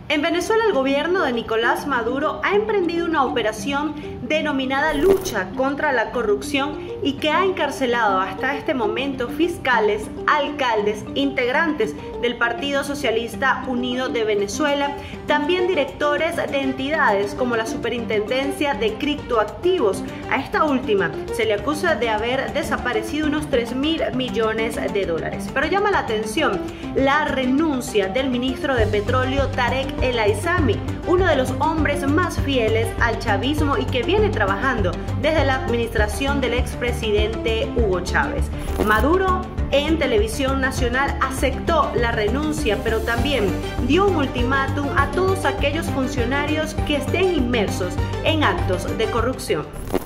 En Venezuela, el gobierno de Nicolás Maduro ha emprendido una operación denominada lucha contra la corrupción y que ha encarcelado hasta este momento fiscales, alcaldes, integrantes del Partido Socialista Unido de Venezuela, también directores de entidades como la Superintendencia de Criptoactivos. A esta última se le acusa de haber desaparecido unos 3.000 millones de dólares. Pero llama la atención la renuncia del ministro de Petróleo Tarek El Aissami, uno de los hombres más fieles al chavismo y que viene trabajando desde la administración del expresidente Hugo Chávez. Maduro en televisión nacional aceptó la renuncia, pero también dio un ultimátum a todos aquellos funcionarios que estén inmersos en actos de corrupción.